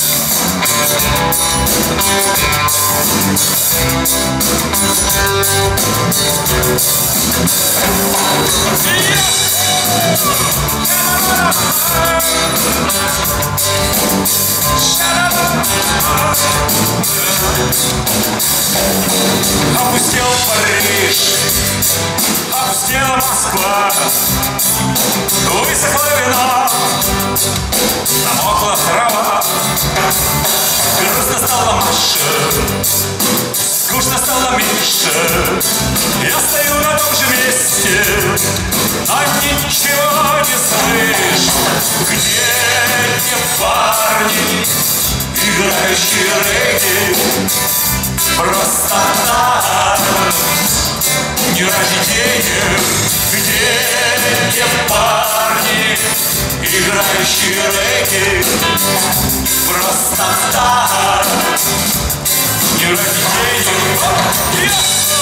Опустел Париж, опустела Москва, высохло вино, намокла трава, грустно стало Маша, скучно стало Миша. Я стою на том же месте, а ничего не слышу. Где те парни, играющие регги? Просто так, не ради денег. Где те парни, играющие регги? Просто так, не ради денег.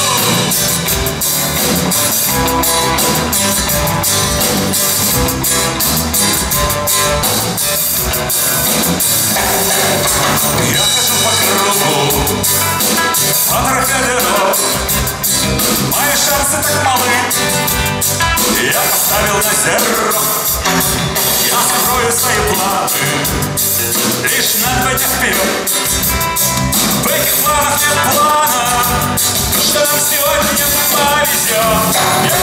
Я хожу по кругу, фотографирую, мои шансы так малы. Я поставил на зеро, я строю свои планы лишь на 2 дня вперед. В этих планах нет плана, что нам сегодня повезет.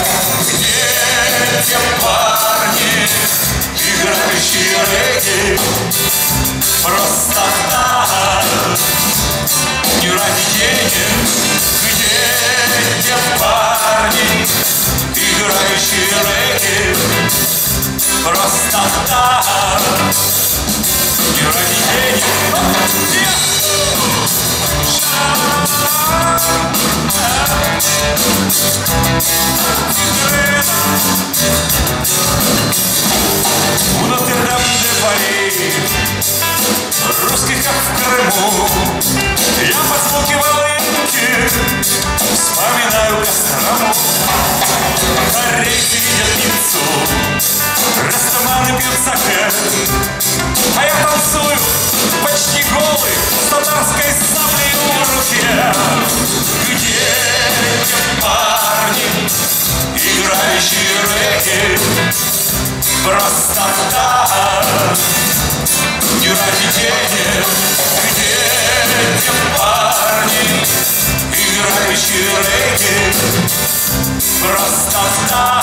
Где те парни, играющие регги? Просто так, не ради денег. Где те парни, играющие регги? Просто так, не ради денег. У Нотр-Дам-де-Пари, русских как в Крыму, я под звуки волынки вспоминаю Кострому. Корейцы видят Ниццу, растаманы пьют саке, а я танцую почти голый с татарской саблей в руке. Где те парни, играющие регги? Просто так, не ради денег. Где те парни, играющие регги? Просто так.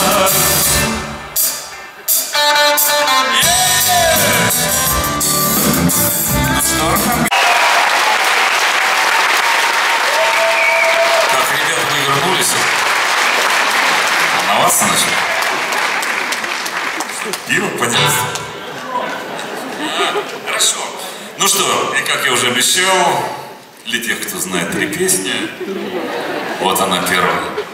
Ну что, Архангельск? Так, ребята, мы вернулись. Волноваться начали. Пиво, пожалуйста. Хорошо. Ну что, и как я уже обещал, для тех, кто знает 3 песни, вот она первая.